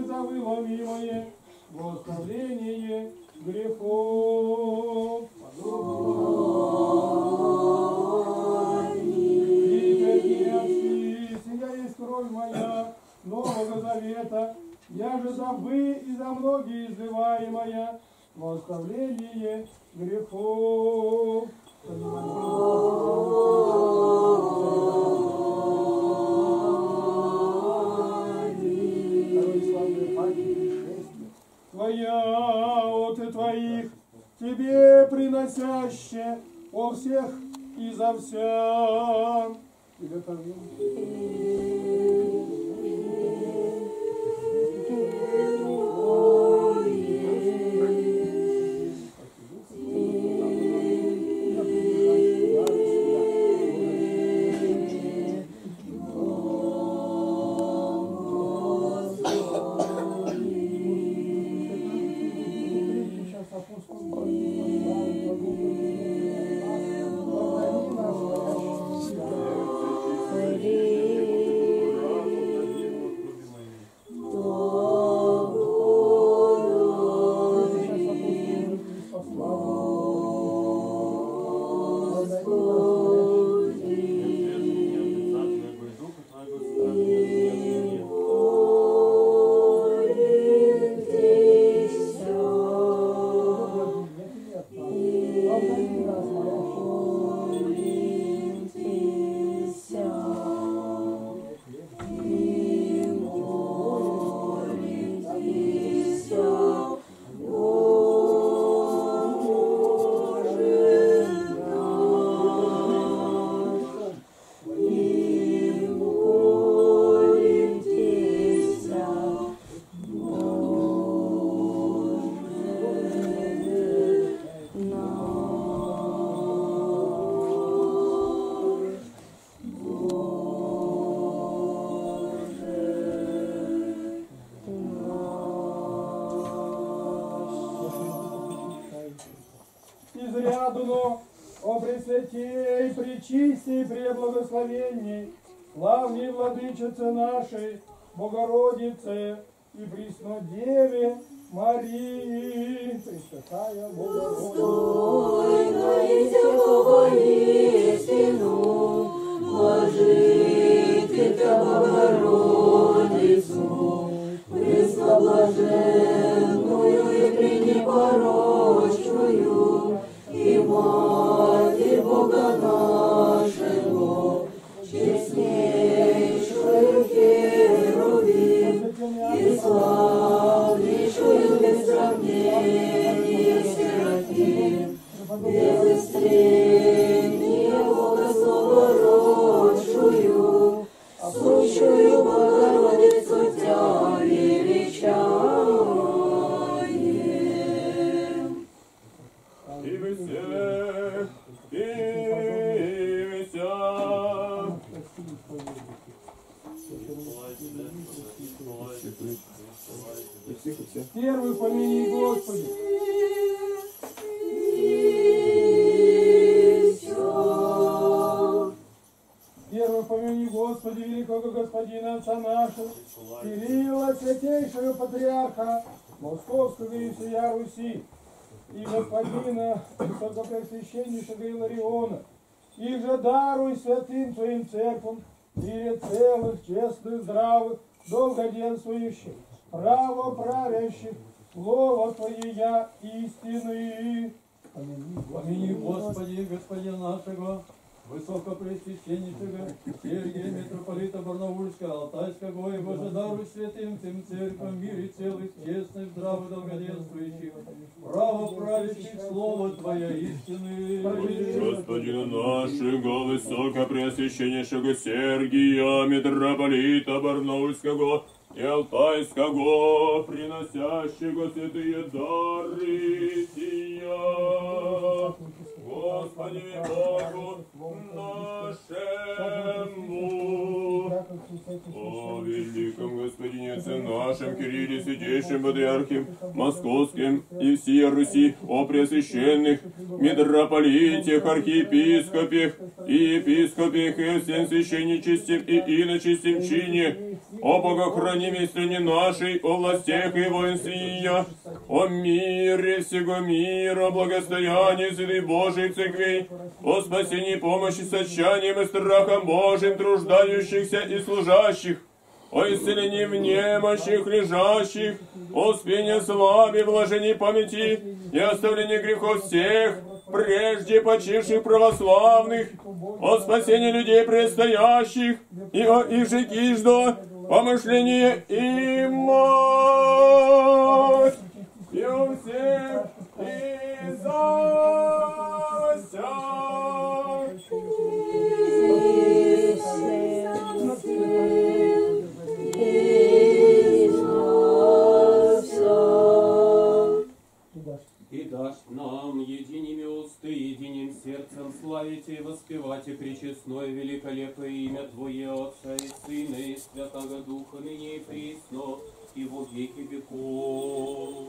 завыло милое восставление грехов. Сия есть кровь моя Нового Завета, я же за вы и за многие изливаемая во оставление грехов. Твоя от твоих, тебе приносяще о всех и за вся. О Пресвятей, Пречистей, Преблагословенней, славней Владычице нашей, Богородице и Преснодеве Марии, Пресвятая Богородица. Достойная всякого истину, блажите Тебя, Богородицу, пресноблаженную и пренепорочную, и Матерь Бога нашего, честнейшую Херувим, и славнейшую без сравнения Серафим, без истрения Богословородшую, сущую Богородицу Тебя величаем. И вы всех, и вся. Первый помяни Господи. Первый помяни Господи, великого Господина Отца нашего, Кирилла, святейшего патриарха Московского и всея Руси, и господина высокопреосвященнейшего Илариона, их же даруй святым Твоим церквам, мире целых, честных, здравых, долгоденствующих, правоправящих, слово Твое я истины. Помяни, Господи, Господина нашего, Высокопреосвященнейшего Сергия, митрополита Барнаульского, Алтайского, и Боже, даруй святым тем церквам, мире целых, честных, здравых, долгоденствующих, правоправящих, слово Твоя истины. Господина нашего, Высокопреосвященнейшего Сергия, митрополита Барнаульского и Алтайского, приносящего святые дары сия, Господи Богу нашему, о великом Господине отце нашим Кирилле, святейшим патриархим Московским и всей Руси, о пресвященных митрополитах, архиепископах и епископах, и всем священничестве и иночестем чине, о богохранимой стране нашей, о властях и воинстве ее, о мире всего мира, о благостоянии святой Божией церквей, о спасении, помощи, сочанием и страхом Божьим труждающихся и служащих, о исцелении в немощих лежащих, о спении славе, блажении памяти и оставлении грехов всех, прежде почивших православных, о спасении людей предстоящих, и о иже киждо, помышлении и мощь, и у всех и за вся. И дашь нам единими усты, единым сердцем славить и воспевать и пречестное великолепное имя Твое, Отца и Сына и Святого Духа, ныне и присно, и во веки веков.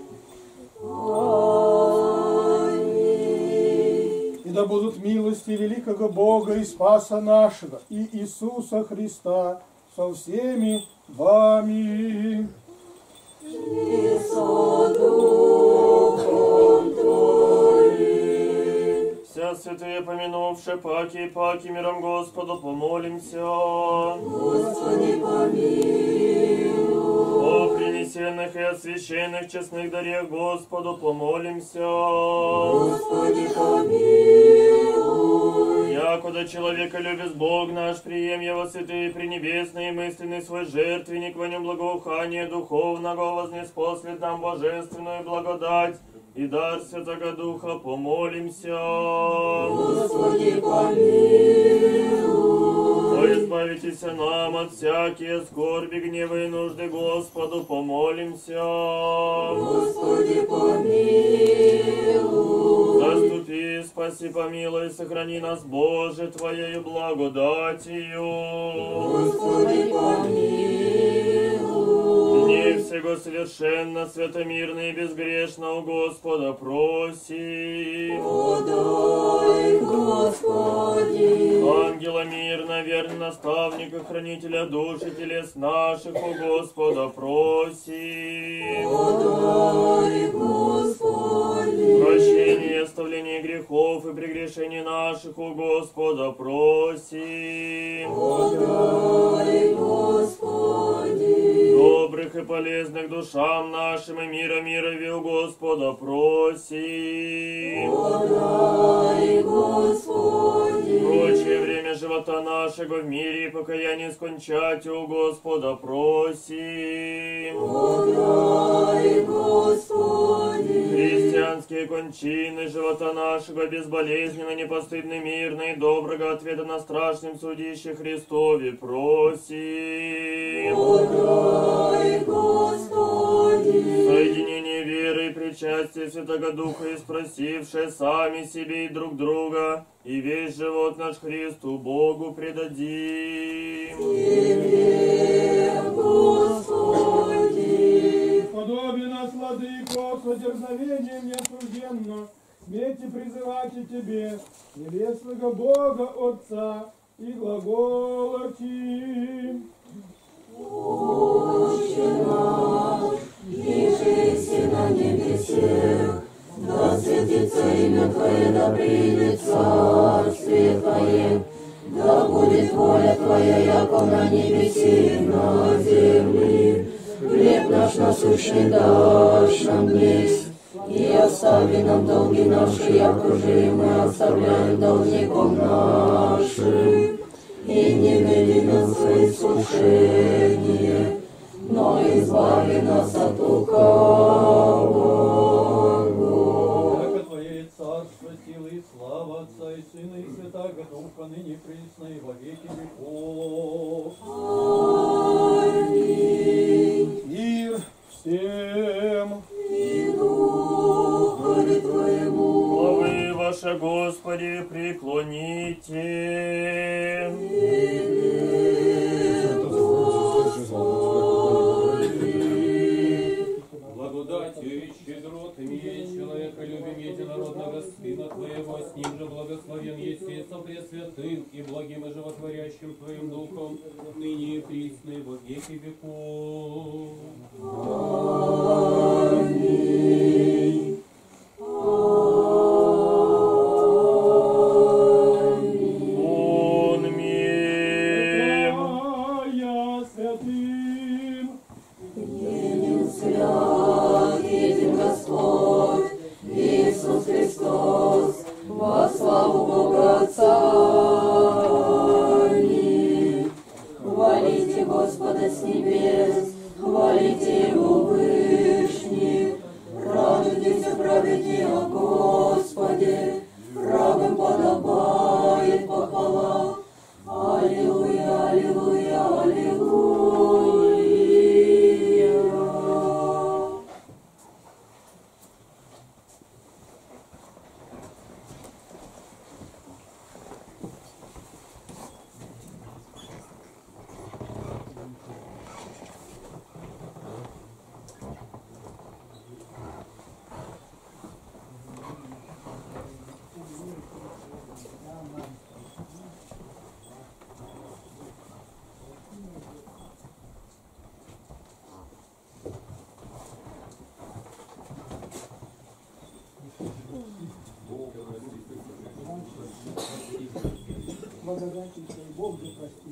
И да будут милости великого Бога и Спаса нашего, и Иисуса Христа со всеми вами. И со Духом Твоим. Вся святые помянувши, паки миром Господу помолимся. Господи, помилуй. О принесенных и освященных честных дарех Господу помолимся. Господи, помилуй. Якуда человека любит Бог наш, прием его святые пренебесные мысленный свой жертвенник, во нем благоухание духовного вознеспослед нам божественную благодать и дар Святого Духа помолимся. Господи, помилуй. О, избавитесь нам от всякие скорби, гневы и нужды, Господу помолимся. Господи, помилуй. Заступи, спаси, помилуй, сохрани нас, Боже, Твоею благодатью. Господи, помилуй. Дни всего совершенно, святомирно и безгрешно у Господа просим. Подай, Господи. Ангела мирно, верный наставника, хранителя душ и телес наших у Господа просим. Подай, Господи. Прощение, оставление грехов и прегрешений наших у Господа просим. Подай, Господи. Добрых и полезных душам нашим и мира у Господа просим. Подай, Господи. Прочее время живота нашего в мире и покаяние скончать у Господа просим. Подай, Господи. Христианские кончины живота нашего безболезненно, непостыдно, мирно и доброго ответа на страшном судище Христове просим. Подай, Господи. Соединение веры и причастие Святого Духа и спросившие сами себе и друг друга, и весь живот наш Христу Богу предадим. Тебе, Господи. Подобие нас, Владыко, с дерзновением неосужденно, смейте призывать и Тебе, небесного Бога Отца, и глаголати. Отче наш, ежеси на небесех, да светится имя Твое, да придет царствие Твое, да будет воля Твоя, яко на небесе и на земле. Хлеб наш насущный дашь нам днесь, и остави нам долги наши, яко же и мы оставляем должником нашим. И не вели нас в искушение, но избави нас от лукавого. Яко Твое царство, сила и слава Отца и Сына и Святого Духа, ныне присно и во веки веков. Аминь. Мир всем. И Духове Твоему. Главы ваши, Господи, преклоните. Тебе, Господи. с ним же благословен еси со пресвятым и благим и животворящим Твоим Духом, ныне и присно и во веки веков. Аминь. Свят, един Господь, Иисус Христос, во славу Бога Отца. Аминь. Хвалите Господа с небес, хвалите Его вышних, радуйтесь, праведнее о Господе, правым подобает похвала. Аллилуйя, аллилуйя, аллилуйя. Благодати Твоей Бог да простит.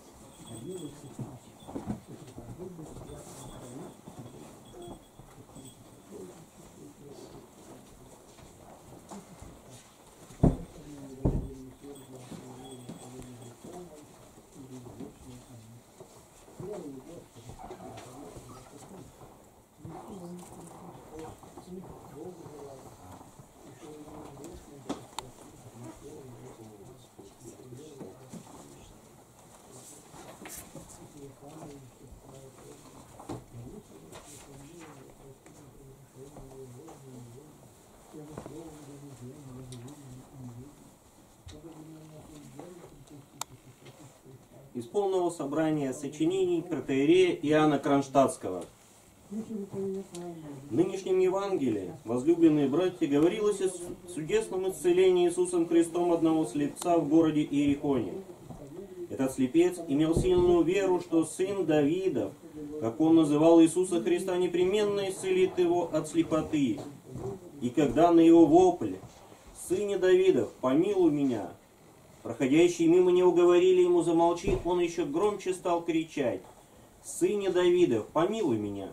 Из полного собрания сочинений протоиерея Иоанна Кронштадтского. В нынешнем Евангелии, возлюбленные братья, говорилось о чудесном исцелении Иисусом Христом одного слепца в городе Иерихоне. Этот слепец имел сильную веру, что сын Давидов, как он называл Иисуса Христа, непременно исцелит его от слепоты. И когда на его вопль «Сыне Давидов, помилуй меня!» проходящие мимо него говорили ему замолчи, он еще громче стал кричать «Сыне Давидов, помилуй меня!»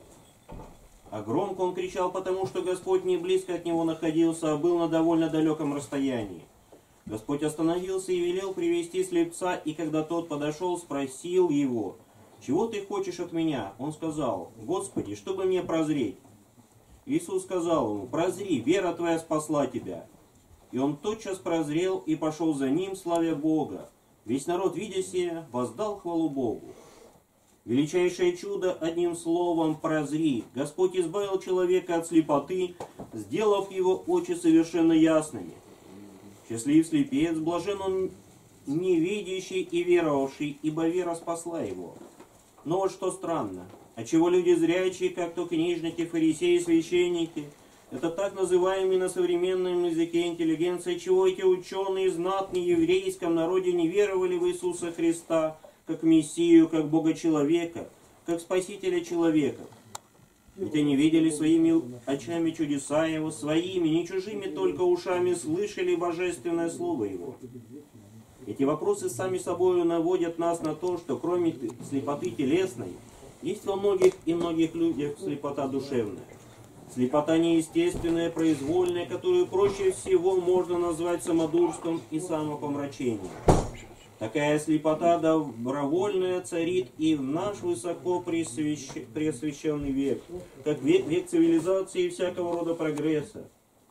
А громко он кричал, потому что Господь не близко от него находился, а был на довольно далеком расстоянии. Господь остановился и велел привести слепца, и когда тот подошел, спросил его: «Чего ты хочешь от меня?» Он сказал: «Господи, чтобы мне прозреть». Иисус сказал ему: «Прозри, вера твоя спасла тебя». И он тотчас прозрел и пошел за ним, славя Бога. Весь народ, видя сие, воздал хвалу Богу. Величайшее чудо, одним словом, прозри. Господь избавил человека от слепоты, сделав его очи совершенно ясными. Счастлив слепец, блажен он невидящий и веровавший, ибо вера спасла его. Но вот что странно, отчего люди зрячие, как то книжники, фарисеи, священники, это так называемые на современном языке интеллигенция, чего эти ученые знатные в еврейском народе не веровали в Иисуса Христа, как Мессию, как Бога человека, как Спасителя человека. Ведь они видели своими очами чудеса Его, своими, не чужими только ушами слышали божественное Слово Его. Эти вопросы сами собой наводят нас на то, что кроме слепоты телесной, есть во многих и многих людях слепота душевная. Слепота неестественная, произвольная, которую проще всего можно назвать самодурством и самопомрачением. Такая слепота добровольная царит и в наш высоко преосвященный век, как век цивилизации и всякого рода прогресса,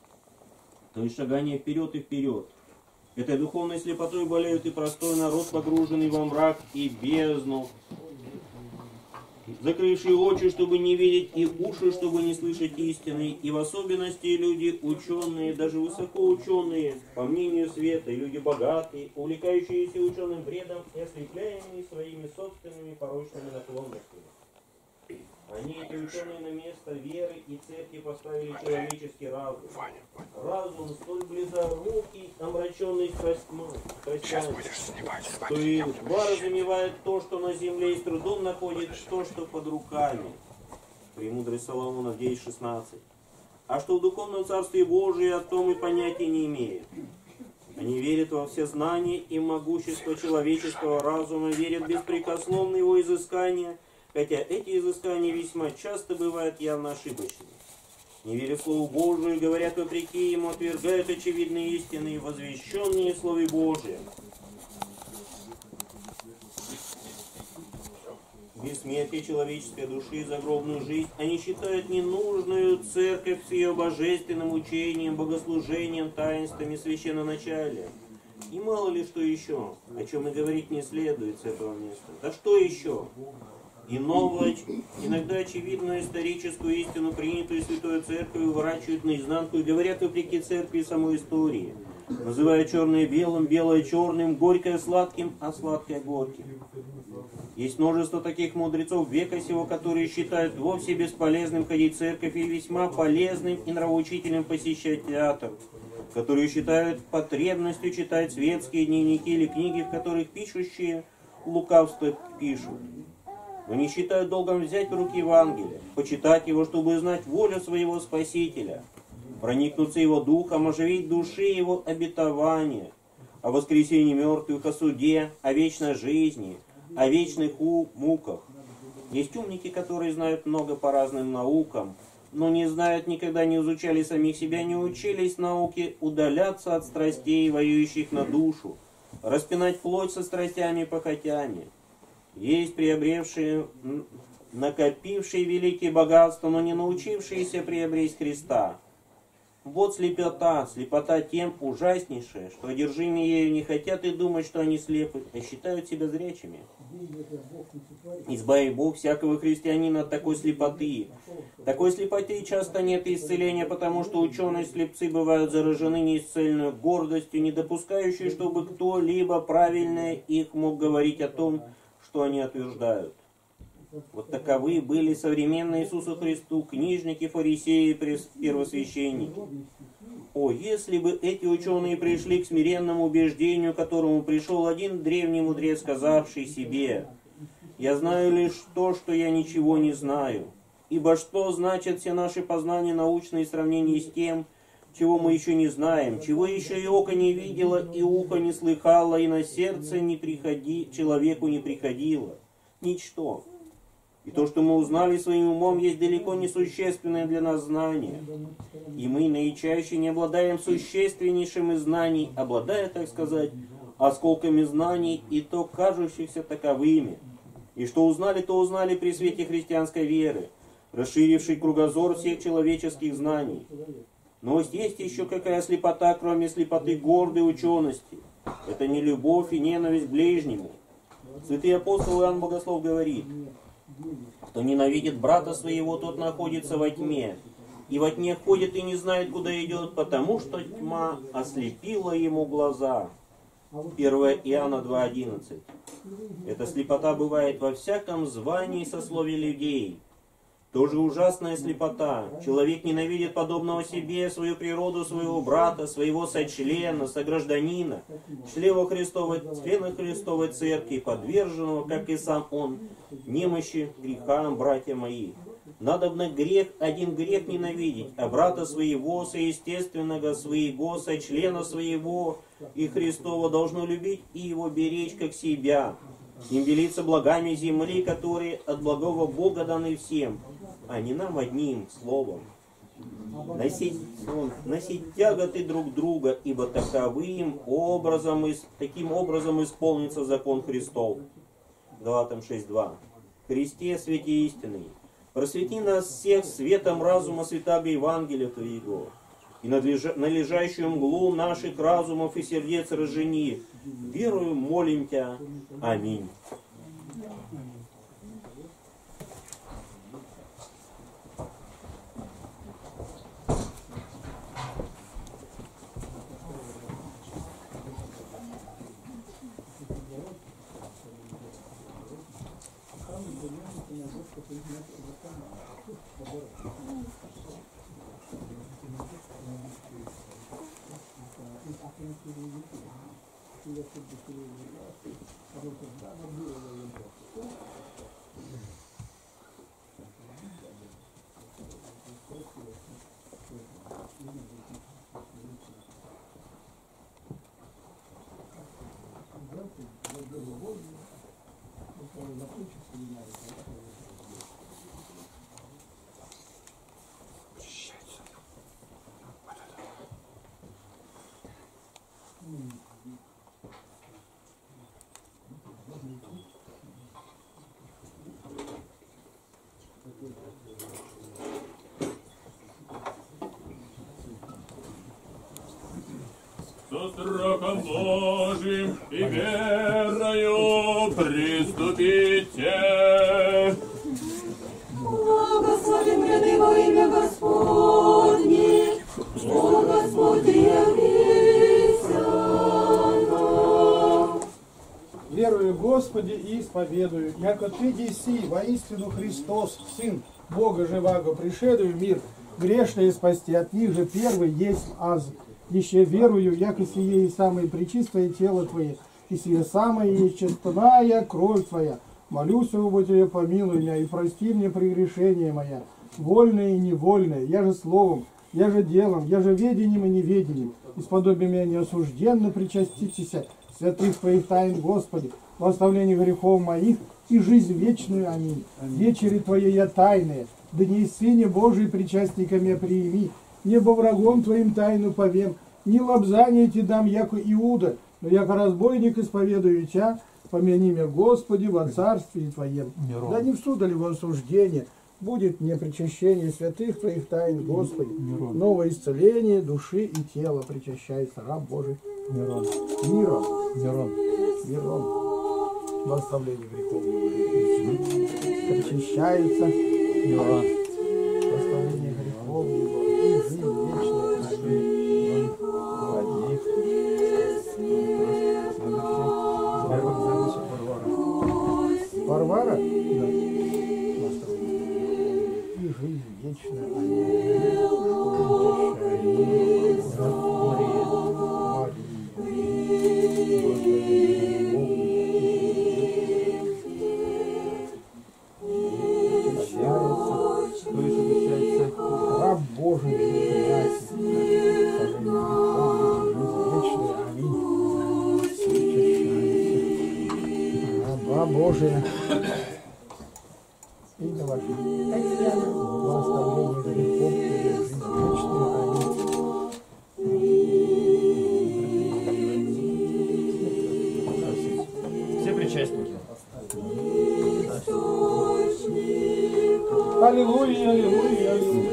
то есть шагание вперед и вперед. Этой духовной слепотой болеют и простой народ, погруженный во мрак и бездну, закрывшие очи, чтобы не видеть, и уши, чтобы не слышать истины, и в особенности люди ученые, даже высокоученые, по мнению света, и люди богатые, увлекающиеся ученым бредом и ослепляемые своими собственными порочными наклонностями. Они, эти ученые, на место веры и церкви поставили человеческий разум. Разум столь близорукий, омраченный страстями, что и разумевает то, что на земле, и с трудом находит то, что под руками. Премудрый Соломонов 9:16. А что в духовном царстве Божие, о том и понятия не имеет. Они верят во все знания и могущество человеческого разума, верят беспрекословно его изыскания, хотя эти изыскания весьма часто бывают явно ошибочными. Не верят Слову Божию, говорят вопреки ему, отвергают очевидные истины, возвещенные в Слове Божьем. Бессмертие человеческой души, загробную жизнь они считают ненужную церковь с ее божественным учением, богослужением, таинствами, священноначалием. И мало ли что еще, о чем и говорить не следует с этого места. Да что еще? И новую, иногда очевидную историческую истину, принятую Святой Церковью, выворачивают наизнанку и говорят вопреки Церкви и самой истории, называя черное белым, белое черным, горькое сладким, а сладкое горьким. Есть множество таких мудрецов века сего, которые считают вовсе бесполезным ходить в церковь и весьма полезным и нравоучительным посещать театр, которые считают потребностью читать светские дневники или книги, в которых пишущие лукавство пишут. Но не считают долгом взять в руки Евангелие, почитать его, чтобы узнать волю своего Спасителя, проникнуться его духом, оживить души его обетования, о воскресении мертвых, о суде, о вечной жизни, о вечных муках. Есть умники, которые знают много по разным наукам, но не знают, никогда не изучали самих себя, не учились науке удаляться от страстей, воюющих на душу, распинать плоть со страстями и похотями. Есть приобревшие, накопившие великие богатства, но не научившиеся приобрести Христа. Вот слепота тем ужаснейшая, что одержимые ею не хотят и думать, что они слепы, а считают себя зрячими. Избави Бог всякого христианина от такой слепоты. Такой слепоты часто нет исцеления, потому что ученые-слепцы бывают заражены неисцельной гордостью, не допускающей, чтобы кто-либо правильно их мог говорить о том, что они утверждают. Вот таковы были современные Иисусу Христу книжники, фарисеи, первосвященники. О, если бы эти ученые пришли к смиренному убеждению, к которому пришел один древний мудрец, сказавший себе: «Я знаю лишь то, что я ничего не знаю, ибо что значат все наши познания научные в сравнении с тем, чего мы еще не знаем, чего еще и око не видело, и ухо не слыхало, и на сердце человеку не приходило? Ничто. И то, что мы узнали своим умом, есть далеко не существенное для нас знание. И мы наичаще не обладаем существеннейшим из знаний, обладая, так сказать, осколками знаний, и то кажущихся таковыми. И что узнали, то узнали при свете христианской веры, расширившей кругозор всех человеческих знаний. Но есть еще какая слепота, кроме слепоты гордой учености. Это не любовь и ненависть к ближнему. Святый апостол Иоанн Богослов говорит: кто ненавидит брата своего, тот находится во тьме, и во тьме ходит и не знает, куда идет, потому что тьма ослепила ему глаза. 1 Иоанна 2:11. Эта слепота бывает во всяком звании и сословии людей. Тоже ужасная слепота. Человек ненавидит подобного себе, свою природу, своего брата, своего сочлена, согражданина, члена Христовой Церкви, подверженного, как и сам он, немощи, грехам, братья мои. Надобно один грех ненавидеть, а брата своего, соестественного своего, сочлена своего и Христова должно любить и его беречь, как себя. Им делиться благами земли, которые от благого Бога даны всем, а не нам одним словом. Носить тяготы друг друга, ибо таким образом исполнится закон Христов. Галатам 6:2. Христе, свете истинный, просвети нас всех светом разума святаго Евангелия Твоего, и надлежащую мглу наших разумов и сердец разжени. Верую, молим Тя. Аминь. Господь Со страхом Божьим и верою приступите. Благословен ряды во имя Господне, о Господи, явися нам. Верую, Господи, и исповедую, яко Ты еси, воистину Христос, Сын Бога живаго, пришедший в мир, грешные спасти, от них же первый есть аз. Еще верую, яко сие и самое пречистое тело Твое, и сие самое есть честная кровь Твоя. Молюсь, о Тебе, помилуй меня, и прости мне прегрешение моя, вольное и невольное, я же словом, я же делом, я же ведением и неведением, исподоби меня неосужденно причаститеся святых Твоих тайн, Господи, во оставлении грехов моих и жизнь вечную. Аминь. Вечери Твоей я тайные, дни Сыне Божий причастниками приими, небо врагом Твоим тайну повем, не лобзание Ти дам, яко Иуда, но яко разбойник исповедую Тя, помяни меня, Господи, во царстве Твоем. Да не в суд или в осуждение, будет мне причащение святых Твоих тайн, Господи, новое исцеление души и тела причащается раб Божий. Мирон. Мирон. Мирон. Мирон. Во оставлении грехов причащается Мирон. Во оставлении грехов его и жизнь вечная. Варвара? Да. И жизнь вечная. Раб Божий, раба Божия. Имя ваше. Благословение грехов и жизнь вечную. Аминь. Все причастники. Аллилуйя, аллилуйя, аллилуйя.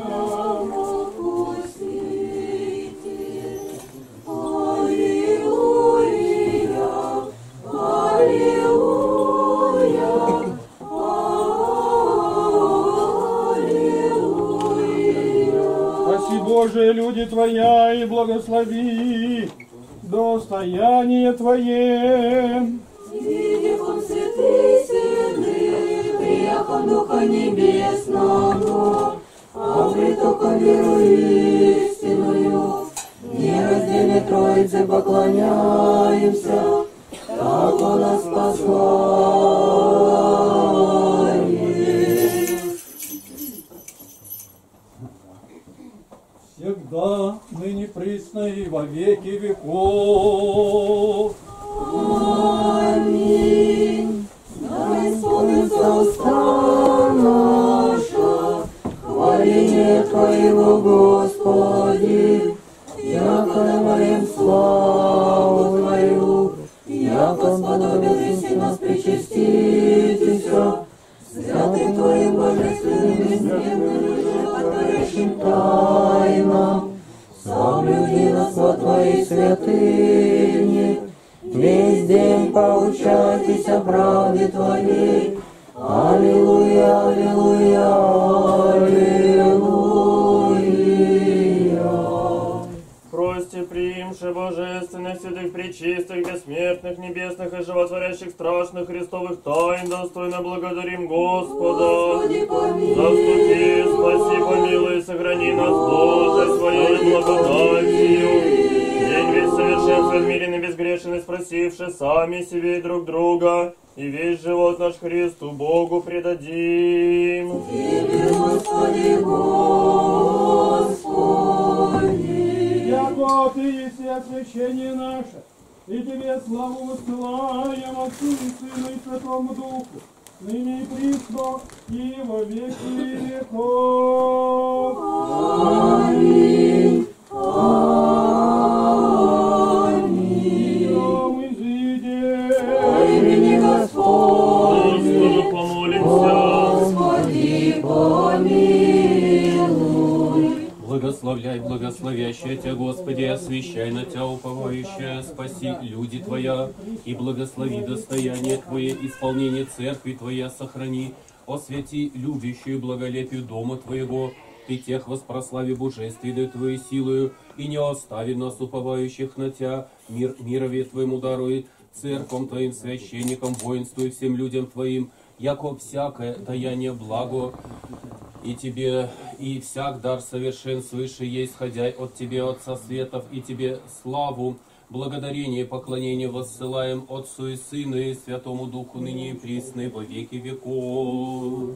Боже, люди Твоя, и благослови достояние Твое. Идихом святый сильный, прияхом Духа Небесного, а притоком веру истинную, нераздельной Троице поклоняемся, так Он нас послает. Всегда, ныне присно и во веки веков. Аминь. Да исполнится уста наша, хваление Твоего, Господи, яко наварим славу Твою, яко сподобился нас причаститеся, святым Твоим божественным бессмертным животворящим тайнам, соблюди нас во Твоей святыне, весь день поучайтесь о правде Твоей. Аллилуйя, аллилуйя, аллилуйя. Прости, приимши наше божественных, святых, пречистых, бессмертных, небесных и животворящих страшных христовых тайн, достойно благодарим Господа. Заступи, спаси, помилуй, сохрани нас, Боже, своей благодатью. День весь совершенствен, мирен и безгрешен, и спросивши сами себе и друг друга, и весь живот наш Христу Богу предадим. Тебе, Господи, Господи. Яко Ты есть освящение наше, и Тебе славу высылаем Отцу и Сыну и Святому Духу, ныне и присно, и во веки веков. Аминь. Аминь. Дом изыди. По имени Господне, Господу помолимся. Господи, помилуй. Благословляй, благословящая Тебя, Господи, освящай на Тебя уповающая, спаси люди Твоя, и благослови достояние Твое, исполнение церкви Твоя сохрани, освяти любящую благолепию дома Твоего, Ты тех воспрослави божественной Твоей силою, и не остави нас, уповающих на Тебя, мир мирове Твоему даруй, церквам Твоим, священникам, воинству и всем людям Твоим, яко всякое даяние благо, и Тебе, и всяк дар совершенствующий есть, исходя от Тебе, Отца Светов, и Тебе славу, благодарение и поклонение воссылаем Отцу и Сыну и Святому Духу, ныне и присно, и во веки веков.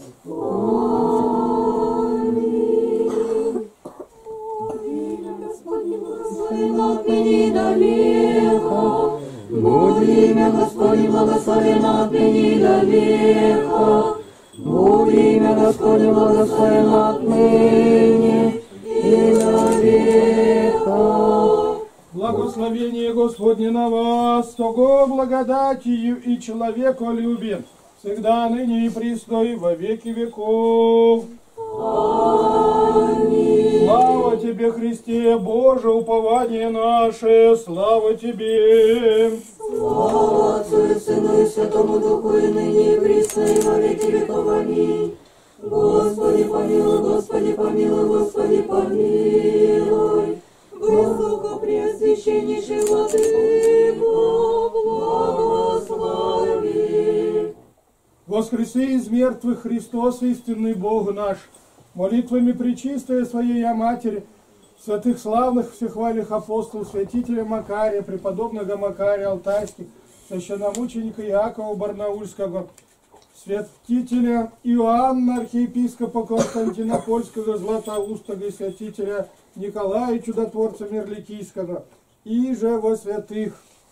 Господи, благословен отныне и до века. Будет имя Господне благословено отныне и до века. Будет имя Господне благословено отныне и до века. Благословение Господне на вас, того благодатью и человеколюбием, всегда, ныне и присно, и во веки веков. Аминь. Слава Тебе, Христе, Боже, упование наше, слава Тебе. Слава Отцу и Сыну и Святому Духу, и ныне и присно, и во веки веков. Аминь. Господи помилуй, Господи помилуй, Господи помилуй. Высокопреосвященнейший Владыко, благослови. Воскреси из мертвых Христос, истинный Бог наш, молитвами пречистая Своей Матери, святых славных всехвальных апостолов, святителя Макария, преподобного Макария Алтайских, священномученика Иакова Барнаульского, святителя Иоанна, архиепископа Константинопольского, Златоустого, и святителя Николая, чудотворца Мирликийского, и же во святых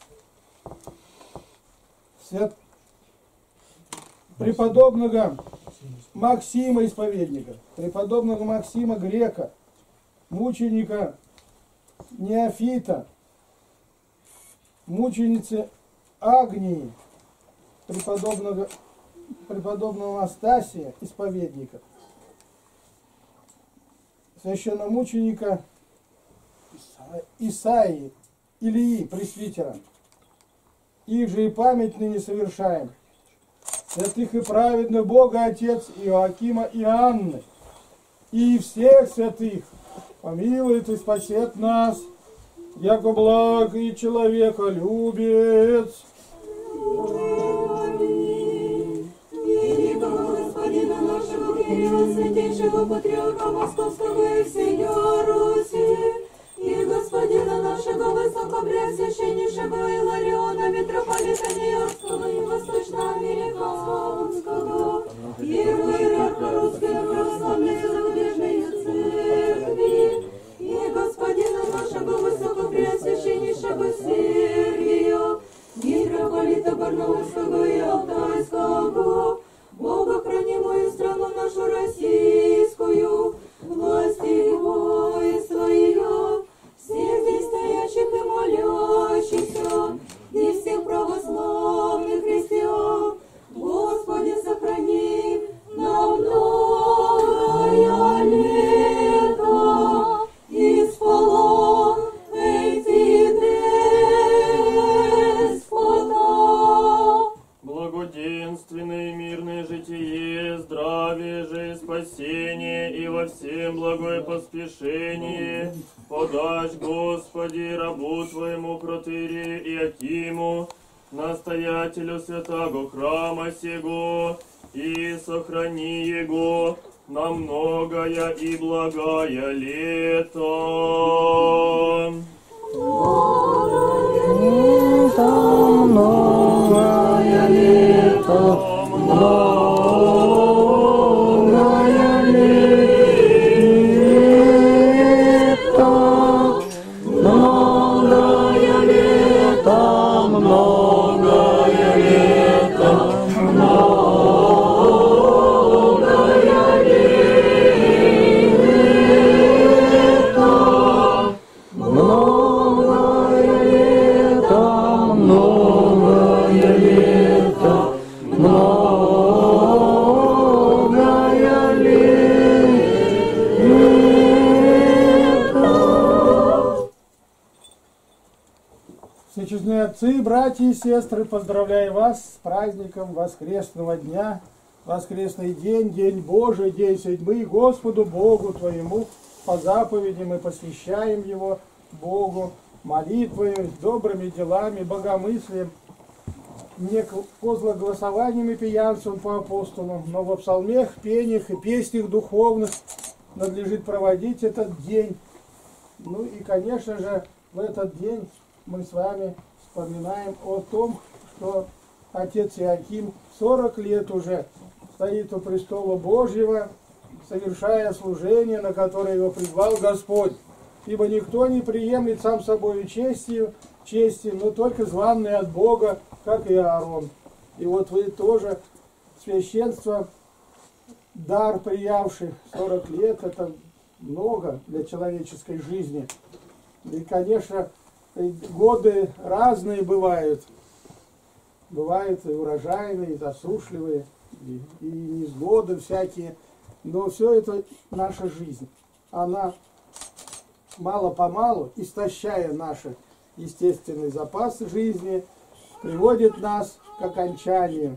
преподобного Максима Исповедника, преподобного Максима Грека, мученика Неофита, мученицы Агнии, преподобного Астасия, исповедника, священномученика Исаии, Илии, пресвитера. Их же и память ныне совершаем. Святых и праведных Бога Отец Иоакима и Анны, и всех святых помилует и спасет нас, яко благ и человеколюбец. Великого Господина нашего, великого святейшего патриарха Московского и всей Руси, и Господина нашего высокопреосвященнейшего Илариона, митрополита Нью-Йоркского и Восточноамериканского, иерарха Русской православной зарубежной церкви, и Господина нашего высокопреосвященнейшего Сергия, митрополита Барнаульского и Алтайского, Бога храни мою страну нашу российскую, власть его и свою, всех здесь стоящих и молящихся, и всех православных христиан, Господи, сохрани на многое лето, исполон эти деспота. Благоденственное мирное житие, здравие же, спасение и во всем благое поспешение подашь, Господи. Господи, рабу Твоему протырию Иакиму, настоятелю святаго храма сего, и сохрани его на многое и благое лето. Многое лето, многое лето, многое лето, многое лето, многое лето, многое лето, многое лето, многое лето. Всечестные отцы, братья и сестры, поздравляю вас с праздником воскресного дня. Воскресный день, день Божий, день седьмый, Господу Богу твоему по заповеди мы посвящаем его Богу молитвою, добрыми делами, богомыслием, не по злоголосованиям и пьянствам по апостолам, но во псалмех, пениях и песнях духовных надлежит проводить этот день. Ну и, конечно же, в этот день мы с вами вспоминаем о том, что отец Иоаким 40 лет уже стоит у престола Божьего, совершая служение, на которое его призвал Господь. Ибо никто не приемлет сам собою чести, но только званный от Бога, как и Аарон. И вот вы тоже, священство, дар приявший 40 лет, это много для человеческой жизни. И, конечно, годы разные бывают. Бывают и урожайные, и засушливые, и невзгоды всякие. Но все это наша жизнь. Она мало-помалу, истощая наши естественные запасы жизни, приводит нас к окончанию,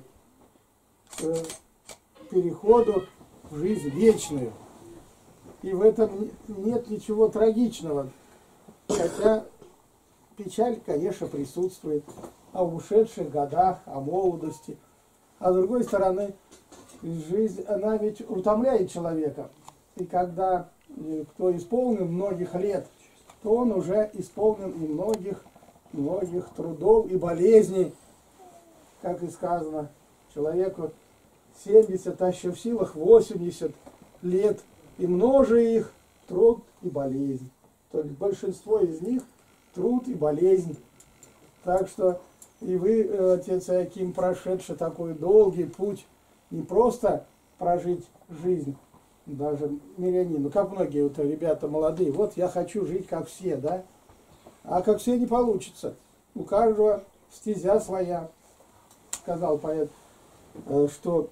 к переходу в жизнь вечную. И в этом нет ничего трагичного. Хотя печаль, конечно, присутствует о ушедших годах, о молодости. А с другой стороны, жизнь, она ведь утомляет человека. И когда кто исполнен многих лет, то он уже исполнен и многих трудов и болезней. Как и сказано, человеку 70, а еще в силах 80 лет, и множе их труд и болезнь. То есть большинство из них труд и болезнь. Так что и вы, отец Иоаким, прошедший такой долгий путь, не просто прожить жизнь, даже мирянин, ну как многие вот ребята молодые, вот я хочу жить как все, да? А как все не получится. У каждого стезя своя. Сказал поэт, что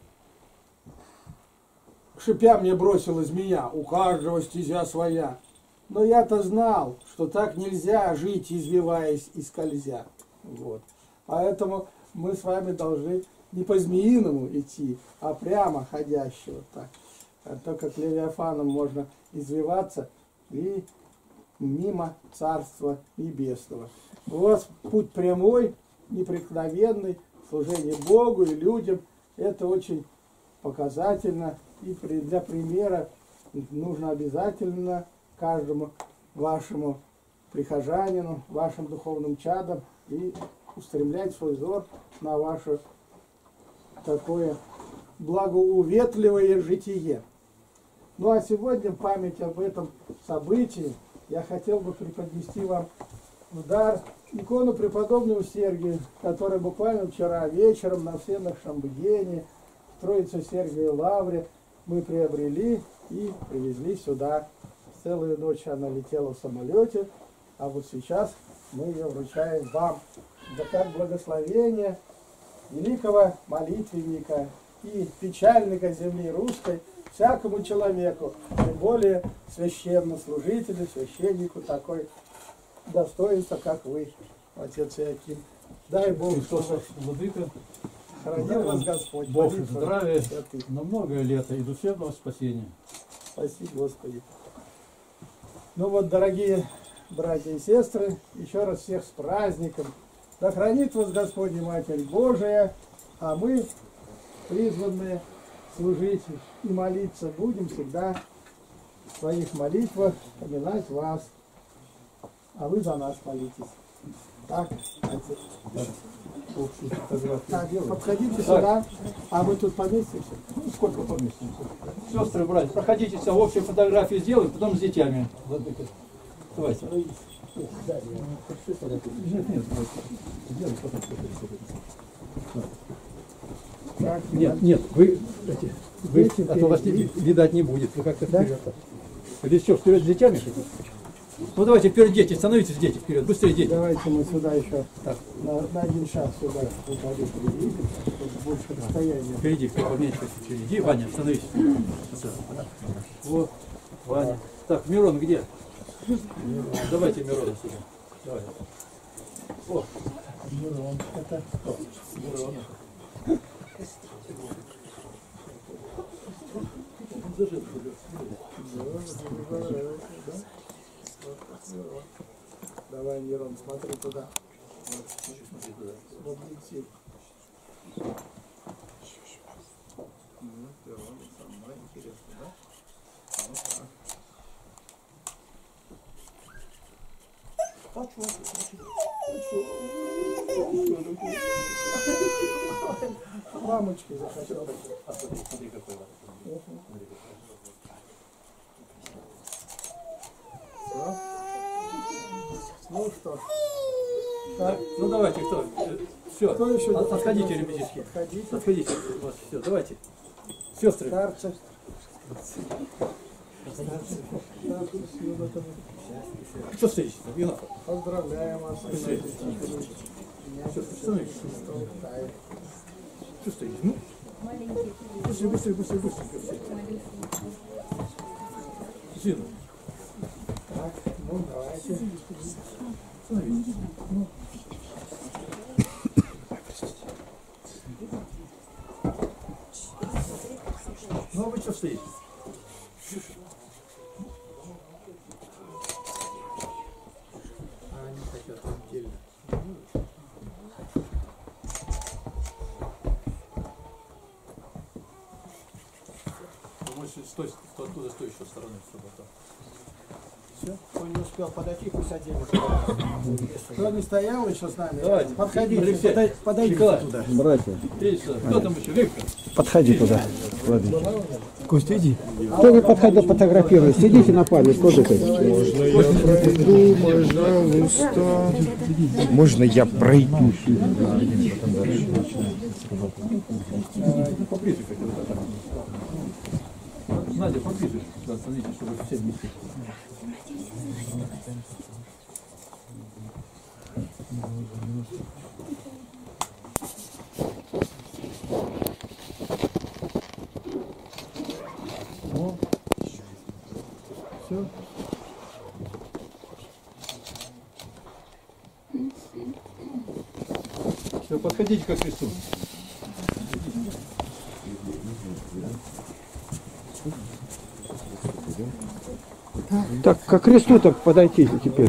шипя мне бросила змея, у каждого стезя своя. Но я-то знал, что так нельзя жить, извиваясь и скользя. Вот. Поэтому мы с вами должны не по-змеиному идти, а прямо ходящего так. А то, как Левиафаном можно извиваться и мимо Царства Небесного. У вас путь прямой, непреткновенный, служение Богу и людям. Это очень показательно. И для примера нужно обязательно каждому вашему прихожанину, вашим духовным чадам и устремлять свой взор на ваше такое благоуветливое житие. Ну а сегодня в память об этом событии я хотел бы преподнести вам в дар икону преподобного Сергия, которая буквально вчера вечером на всеночном бдении в Троице-Сергиевой лавре мы приобрели и привезли сюда. Целую ночь она летела в самолете, а вот сейчас мы ее вручаем вам. Да как благословение великого молитвенника и печальника земли русской всякому человеку, тем более священнослужителю, священнику такой достоинства, как вы, отец Иоаким. Дай Бог, чтобы Владыка, хранил вас Господь. Бог Молитва здравия святых. на многое лето и душевного спасения. Спаси, Господи. Ну вот, дорогие братья и сестры, еще раз всех с праздником. Да хранит вас Господь и Матерь Божия, а мы, призванные служить и молиться, будем всегда в своих молитвах поминать вас, а вы за нас молитесь. Так, так, подходите сюда, а мы тут поместимся. Ну, сколько поместимся? Сестры, братья, проходите все, общую фотографию сделаем, потом с детьми. Давайте. Нет, вы а то вас видать не будет. Вы как-то вперед. Или что, вперед с детьми? Ну давайте вперед, дети, становитесь, дети, вперед, быстрее, дети. Давайте мы сюда еще на один шаг сюда, чтобы больше расстояния. Впереди, кто поменьше, впереди. Ваня, становись. Вот, Ваня. Так, Мирон где? Давайте Мирона сюда. Давай. О, Мирон, это Мирон. Давай, Мирон, смотри туда. В объектив. Мамочки захотел. Смотри, какой Ну что? Так, ну давайте, кто? Все, Кто еще? отходите, ребятишки. Отходите. Вот, все, давайте. Сестры. Старцы. Что стоишь? Вина. Поздравляем вас. Быстрее. Становись. Что стоишь? Ну? Быстрее. Зина. Так, ну давайте. Становись. Ну, а вы что стоите? Они хотят отдельно. Стой, оттуда, с той еще стороны, чтобы там. Все, кто не успел подойти, пусть отдельно. Кто не стоял еще с нами, Давайте. подходите, Алексей, подойдите Николай. туда. Братья, Кто там еще? Виктор. подходи туда. Костя, иди. Кто не подходил фотографировать, сидите на память, кодекой. Можно я пройду? Надя, попишешь. Да, смотрите, чтобы все вместе. Все. Все, подходите ко Христу. Так, к кресту так подойти теперь.